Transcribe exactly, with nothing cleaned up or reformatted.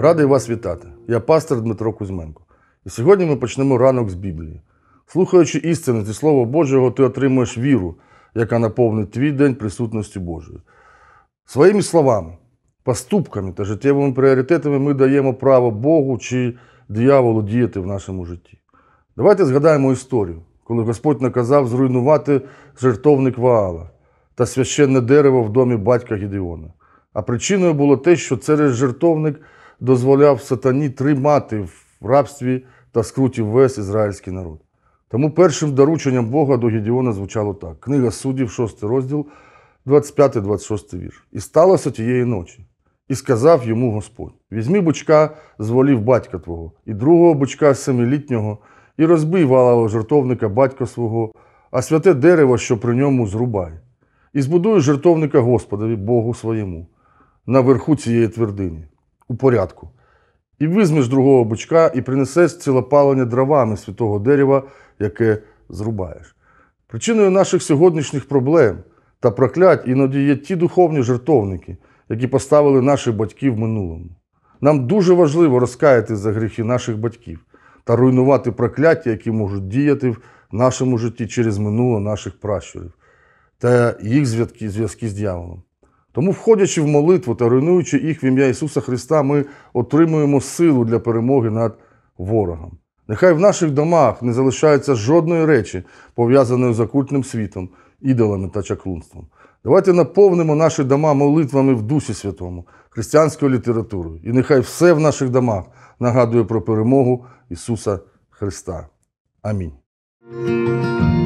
Радий вас вітати. Я пастор Дмитро Кузьменко. І сьогодні ми почнемо ранок з Біблії. Слухаючи істини зі Слова Божого, ти отримуєш віру, яка наповнить твій день присутністю Божою. Своїми словами, поступками та життєвими пріоритетами ми даємо право Богу чи дияволу діяти в нашому житті. Давайте згадаємо історію, коли Господь наказав зруйнувати жертовник Ваала та священне дерево в домі батька Гедеона. А причиною було те, що цей жертовник дозволяв сатані тримати в рабстві та скруті весь ізраїльський народ. Тому першим дорученням Бога до Гедеона звучало так. Книга Суддів, шостий розділ, двадцять п'ятий - двадцять шостий вірш. «І сталося тієї ночі, і сказав йому Господь, візьми бичка з волів батька твого, і другого бичка семилітнього, і розбий Ваалового жертовника батька свого, а святе дерево, що при ньому, зрубай. І збудуй жертовника Господові, Богу своєму, на верху цієї твердині, у порядку. І візьмеш другого бичка, і принесеш цілопалення дровами святого дерева, яке зрубаєш». Причиною наших сьогоднішніх проблем та проклять іноді є ті духовні жертовники, які поставили наші батьки в минулому. Нам дуже важливо розкаятись за гріхи наших батьків та руйнувати прокляття, які можуть діяти в нашому житті через минуле наших пращурів та їх зв'язки, зв'язки з дияволом. Тому, входячи в молитву та руйнуючи їх в ім'я Ісуса Христа, ми отримуємо силу для перемоги над ворогом. Нехай в наших домах не залишається жодної речі, пов'язаної з окультним світом, ідолами та чаклунством. Давайте наповнимо наші дома молитвами в Дусі Святому, християнською літературою. І нехай все в наших домах нагадує про перемогу Ісуса Христа. Амінь.